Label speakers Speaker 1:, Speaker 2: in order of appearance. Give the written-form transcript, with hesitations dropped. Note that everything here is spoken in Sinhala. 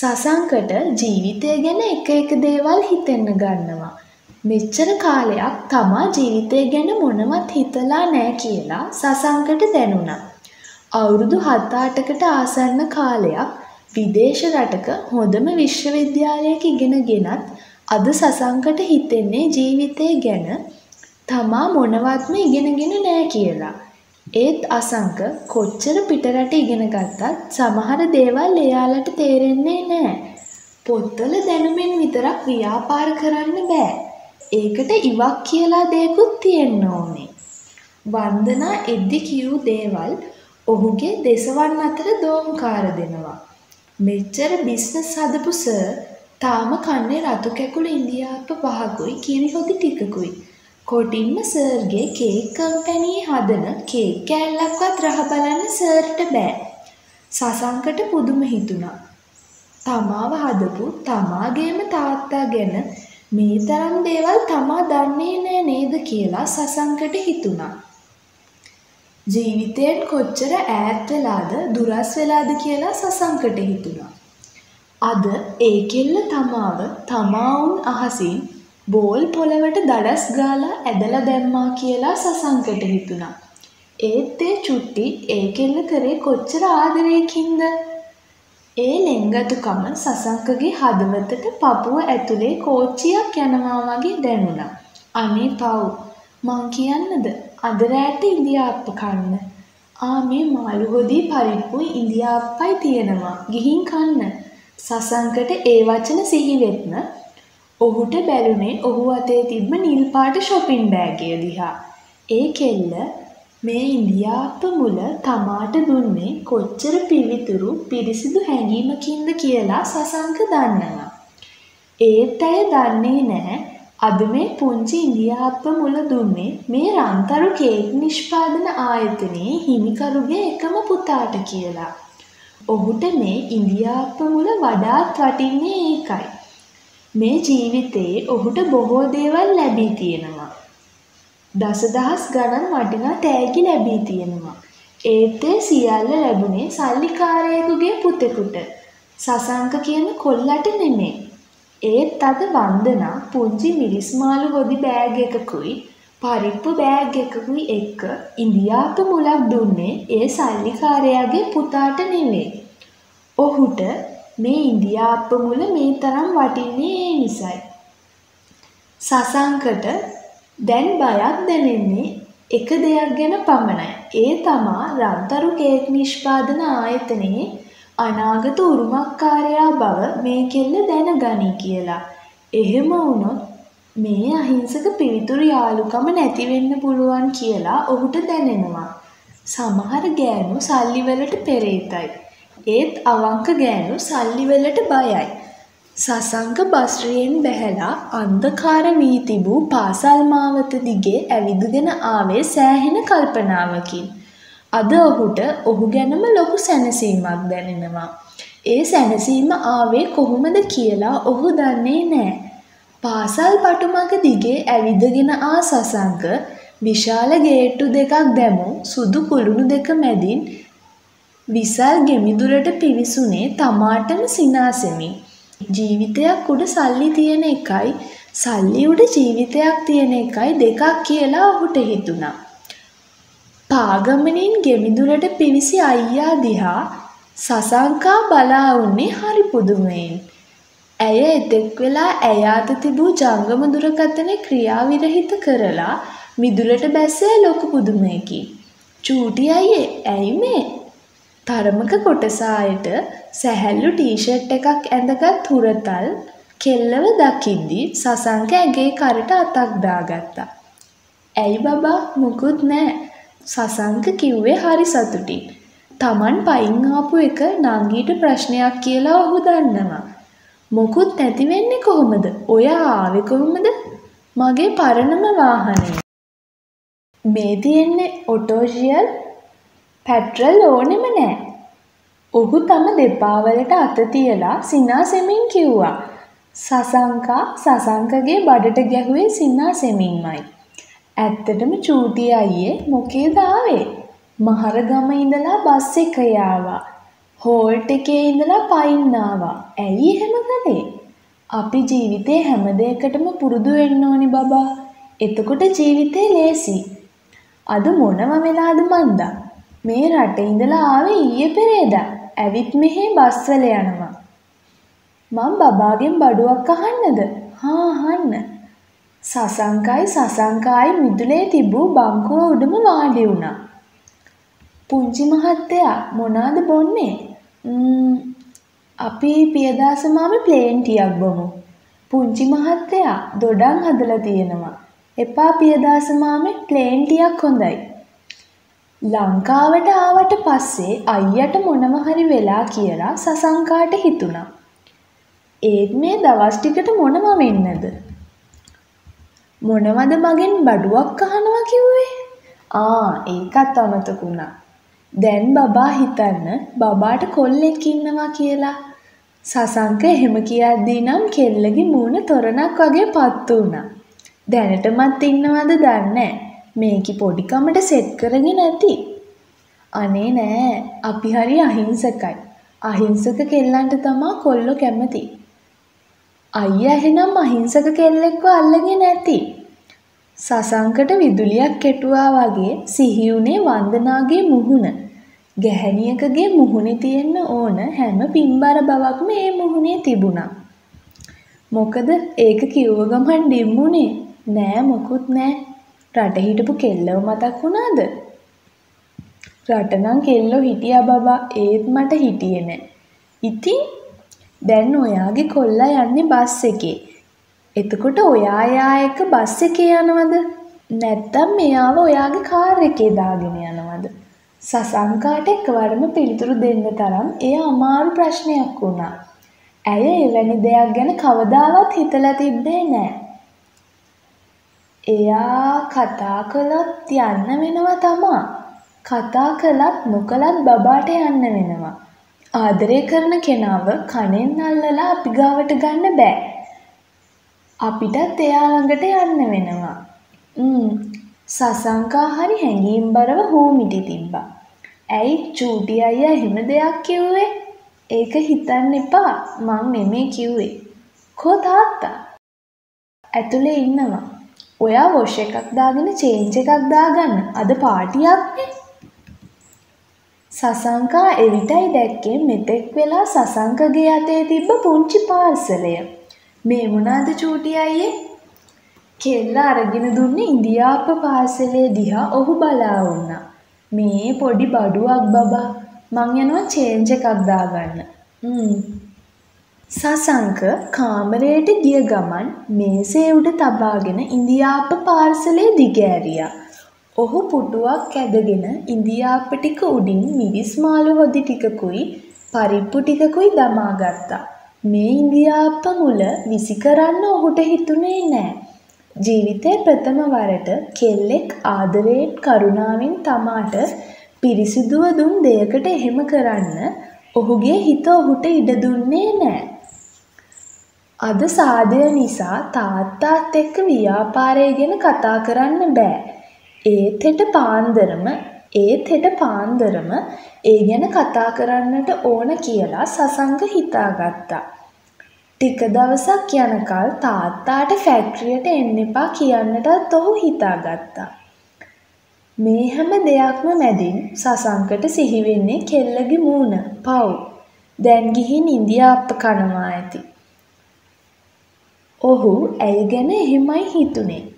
Speaker 1: සසංකට ජීවිතය ගැන එක දේවල් හිතෙන්න ගන්නවා. මෙච්චර කාලයක් තමා ජීවිතය ගැන මොනවත් හිතලා නෑ කියලා සසංකට දැනුණා. අවුරුදු 7-8කට ආසන්න කාලයක් විදේශ රටක හොඳම විශ්වවිද්‍යාලයක ඉගෙනගෙනත් අද සසංකට හිතෙන්නේ ජීවිතය ගැන තමා මොනවත්ම ඉගෙනගෙන නෑ කියලා. ඒත් අසංක කොච්චර පිටරට ඉගෙන ගත්තත් සමහර දේවල් එයාලට තේරෙන්නේ නෑ. පොත්වල දැනුමින් විතරක් ව්‍යාපාර කරන්න බෑ. ඒකට ඉවක් කියලා දෙයක්ත් තියෙන්න ඕනේ. වන්දනා එද්දි කියූ දේවල් ඔහුගේ දෙසවන් අතර දෝංකාර දෙනවා. මෙච්චර බිස්නස් හදපු සර් තාම කන්නේ රතු කැකුළු ඉන්දියාප්ප 5කුයි කිරි හොදි ටිකකුයි. කොටින්ම සර්ගේ කේක් කම්පැනියේ හදන කේක් කෑල්ලක්වත් රහ බලන්න සර්ට බෑ. සසංකට පුදුම හිතුණා. තමාව හදපු තමාගේම තාත්තා ගැන මේ තරම් දේවල් තමා දන්නේ නෑ නේද කියලා සසංකට හිතුණා. ජීවිතයෙන් කොච්චර ඈත් වෙලාද දුරස් වෙලාද කියලා සසංකට හිතුණා. අද ඒ කෙල්ල තමාව තමාවුන් අහසින් බෝල් පොළවට දඩස් ගාලා ඇදලා දැම්මා කියලා සසංකට හිතුණා. ඒත් ඒ චුට්ටි ඒ කෙල්ල කරේ කොච්චර ආදරයකින්ද? ඒ ලෙන්ගතුකම සසංකගේ හදවතට පපුව ඇතුලේ කෝච්චියක් යනවා වගේ දැනුණා. අනේ පව් මං කියන්නද අද රෑට ඉන්දියාප්ප කන්න. මේ මාළු හොදි පරිප්පුයි ඉන්දියාප්පයි තියෙනවා. ගිහින් කන්න. සසංකට ඒ වචන සිහි වෙත්ම ඔහුට බැලුනේ ඔහු අතේ තිබ්බ නිල් පාට ෂොපින් බෑගය දිහා. ඒ කෙල්ල මේ ඉන්දියාප්ප මුල තමාට දුන්නේ කොච්චර පිවිතුරු පිරිසිදු හැඟීමකින්ද කියලා සසංක දන්නවා. ඒත් ඇය දන්නේ නැහැ අද මේ පුංචි ඉන්දියාප්ප මුල දුන්නේ මේ රන්තරු කේක් නිෂ්පාදන ආයතනයේ හිමිකරුගේ එකම පුතාට කියලා. ඔහුට මේ ඉන්දියාප්ප මුල වඩාත් වටින්නේ ඒකයි. මේ ජීවිතයේ ඔහුට බොහෝ දේවල් ලැබී තියෙනවා. දසදහස් ගණන් වටිනා තෑගි ලැබී තියෙනවා. ඒත් ඒ සියල්ල ලැබුණේ සල්ලිකාරයෙකුගේ පුතෙකුට. සසංක කියන කොල්ලට නෙමෙයි. ඒත් අද වන්දනා පුංචි මිරිස් මාළු හොදි බෑග් එකකුයි පරිප්පු බෑග් එකකුයි එක්ක ඉන්දියාප්ප මුලක් දුන්නේ ඒ සල්ලිකාරයාගේ පුතාට නෙමෙයි. ඔහුට මේ ඉන්දියාප්ප මුල මේ තරම් වටින්නේ ඒ නිසයි. සසංකට දැන් බයක් දැනෙන්නේ එක දෙයක් ගැන පමණයි. ඒ තමා රන්තරු කේක් නිෂ්පාදන ආයතනයේ අනාගත උරුමකාරයා බව මේ කෙල්ල දැනගනි කියලා. එහෙම වුණොත් මේ අහිංසක පිවිතුරු යාළුකම නැති වෙන්න පුළුවන් කියලා ඔහුට දැනෙනවා. සමහර ගෑනු සල්ලිවලට පෙරේතයි. ඒත් අවංක ගෑනු සල්ලිවලට බයයි. සසංක බස්රියෙන් බැහැලා අන්ධකාර වී තිබූ පාසල් මාවත දිගේ ඇවිදගෙන ආවේ සෑහෙන කල්පනාවකින්. අද ඔහුට ඔහු ගැනම ලොකු සැනසීමක් දැනෙනවා. ඒ සැනසීම ආවේ කොහොමද කියලා ඔහු දන්නේ නෑ. පාසල් පටුමග දිගේ ඇවිදගෙන ආ සසංක විශාල ගේට්ටු දෙකක් දැමූ සුදු කුළුණු දෙක මැදින් විසල් ගෙමිදුරට පිවිසුනේ තමාටම සිනාසෙමින්. ජීවිතයක් උඩ සල්ලි තියෙන එකයි සල්ලි උඩ ජීවිතයක් තියෙන එකයි දෙකක් කියලා ඔහුට හිතුණා. පාගමනින් ගෙමිදුරට පිවිසි අයියා දිහා සසංකා බලා වුණේ හරි පුදුමයෙන්. ඇය එතෙක් වෙලා ඇය අත තිබූ ජංගම දුරකථනය ක්‍රියාවිරහිත කරලා මිදුලට බැස්සේ ලොකු පුදුමයකින්. චූටි අයියේ ඇයි මේ? තරමක කොටසායට සැහැල්ලු ටී-ෂර්ට් එකක් ඇඳගත් හුරතල් කෙල්ලව දකිද්දී සසංක ඇගේ කරට අතක් දාගත්තා. ඇයි බබා මුකුත් නෑ. සසංක කිව්වේ හරි සතුටින්. Taman පයින් ආපු එක නංගීට ප්‍රශ්නයක් කියලා ඔහු දන්නවා. මොකුත් නැති වෙන්නේ කොහොමද? ඔයා ආවේ කොහොමද? මගේ පරණම වාහනේ. මේ තියෙන්නේ ඔටෝජියල් පැට්‍රල් ඕනෙම නෑ. ඔහු තම දෙපා වලට අත තියලා සිනාසෙමින් කිව්වා. සසංකා සසංකගේ බඩට ගැහුවේ සිනාසෙමින්මයි. ඇත්තටම චූටි අයියේ මොකේද ආවේ? මහරගම ඉඳලා බස් එකේ ආවා. හෝල්ට් එකේ ඉඳලා පයින් ආවා. ඇයි එහෙම කළේ? අපි ජීවිතේ හැම දෙයකටම පුරුදු වෙන්න ඕනි බබා. එතකොට ජීවිතේ ලේසි. අද මොනව වෙලාද මන්දා? මේ රටේ ඉඳලා ආවේ ඊයේ පෙරේදා. ඇවිත් මෙහෙ බස්වල යනවා. මං බබාගෙන් බඩුවක් අහන්නද? හා අහන්න. සසංකයි මිදුලේ තිබූ බංකුව උඩම වාඩි වුණා. පුංචි මහත්තයා මොනාද බොන්නේ? අපි පියදාස මාමේ ප්ලේන් ටියක් බොමු. පුංචි මහත්තයා දොඩම් හදලා තියෙනවා. එපා පියදාස මාමේ ප්ලේන් ටියක් හොඳයි. ලංකාවට ආවට පස්සේ අයියට මොනව හරි වෙලා කියලා සසංකාට හිතුණා. ඒත් මේ දවස් ටිකට මොනව වෙන්නද? මොනවද මගෙන් බඩුවක් අහනවා කිව්වේ? ඒකත් අමතක වුණා. දැන් බබා හිතන්න බබාට කොල්ලෙක් ඉන්නවා කියලා. සසංක එහෙම කියද්දී නම් කෙල්ලගේ මූණ තොරණක් වගේ පත්තු වුණා. දැනටමත් ඉන්නවද දන්නේ මේකි පොඩිකමට සෙට් කරගෙන නැති. අනේ නෑ අපි හරි අහිංසකයි. අහිංසක කෙල්ලන්ට තමා කොල්ලෝ කැමති. අයියා එහෙනම් අහිංසක කෙල්ලෙක්ව අල්ලගෙන ඇති. සසංකට විදුලියක් කෙටුවා වගේ සිහියුනේ වන්දනාගේ මුහුණ. ගැහැණියකගේ මුහුණේ තියෙන්න ඕන හැම පින්බර බවක්ම ඒ මුහුණේ තිබුණා. මොකද ඒක කිව්ව ගමන් ඩිම්මුනේ. නෑ මොකුත් නෑ. රට හිටපු කෙල්ලව මතක් වුණාද? රට නම් කෙල්ලෝ හිටියා බබා. ඒත් මට හිටියේ නෑ. ඉතින් දැන් ඔයාගේ කොල්ලා යන්නේ බස් එකේ. එතකොට ඔයා යා එක්ක බස් එකේ යනවද? නැත්නම් මෙයාව ඔයාගේ කාර් එකේ දාගෙන යනවද? සසංකාට එකවරම පිළිතුරු දෙන්න තරම් එය අමාරු ප්‍රශ්නයක් වුණා. ඇය එවැනි දෙයක් ගැන කවදාවත් හිතලා තිබ්බේ නෑ. එයා කතා කළොත් යන්න වෙනවා තමා. කතා කළත් නොකළත් බබාට යන්න වෙනවා. ආදරය කරන කෙනාව කණෙන් අල්ලලා අපි ගාවට ගන්න බෑ. අපිටත් එයා ළඟට යන්න වෙනවා. සසංකා හරි හැඟීම්බරව හූමිටි තිබ්බා. ඇයි චූටි අයියා එහෙම දෙයක් කිව්වේ? ඒක හිතන්න එපා. මං නෙමේ කිව්වේ. කෝ තාත්තා? ඇතුලේ ඉන්නවා. ඔයා වොෂ් එකක් දාගෙන චේන්ජ් එකක් දාගන්න. අද පාටියක් නේ. සසංකා එවිටයි දැක්කේ මෙතෙක් වෙලා සසංකගේ අතේ තිබ්බ පුංචි පාර්සලය. මේ මොනවාද චූටි අයියේ? කෙල්ල අරගෙන දුන්නේ ඉන්දියාප්ප පාර්සලේ දිහා ඔහු බලා වුණා. මේ පොඩි බඩුවක් බබා. මං යනවා චේන්ජ් එකක් දාගන්න. සසංක කාමරයට ගිය ගමන් මේසේ උඩ තබාගෙන ඉන්දියාප්ප පාර්සලේ දිගෑරියා. ඔහු පුටුවක් ඇදගෙන ඉන්දියාප්ප ටික උඩින් මිරිස් මාළු හොදි ටිකකුයි පරිප්පු ටිකකුයි දමා ගත්තා. මේ ඉන්දියාප්ප මුල විසි කරන්න ඔහුට හිතුනේ නෑ. ජීවිතේ ප්‍රථම වරට කෙල්ලෙක් ආදරයෙන් කරුණාවෙන් තමාට පිරිසිදුව දුන් දෙයකට එහෙම කරන්න ඔහුගේ හිත ඔහුට ඉඩ දුන්නේ නෑ. අද සාදය නිසා තාත්තාත් එක්ක ව්‍යාපාරය ගැන කතා කරන්න බෑ. ඒත් හෙට පාන්දරම ඒ ගැන කතා කරන්නට ඕන කියලා සසංක හිතාගත්තා. ටික දවසක් යනකල් තාත්තාට ෆැක්ටරියට එන්න එපා කියන්නටත් ඔහු හිතාගත්තා. මේ හැම දෙයක්ම මැදින් සසංකට සිහි වෙන්නේ කෙල්ලගේ මූණ. පව්. දැන් ගිහින් ඉන්දියාප්ප කනවා ඇති. ඔහු ඇය ගැන එහෙමයි හිතුනේ.